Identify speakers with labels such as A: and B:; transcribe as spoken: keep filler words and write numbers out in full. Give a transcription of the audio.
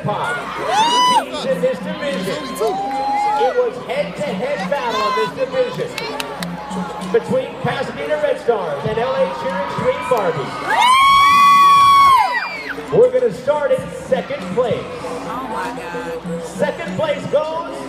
A: jackpot. Two teams in this division. It was head-to-head battle in this division between Pasadena Red Stars and L A Cheering Street Barbies. We're going to start in second place.
B: Oh my God.
A: Second place goes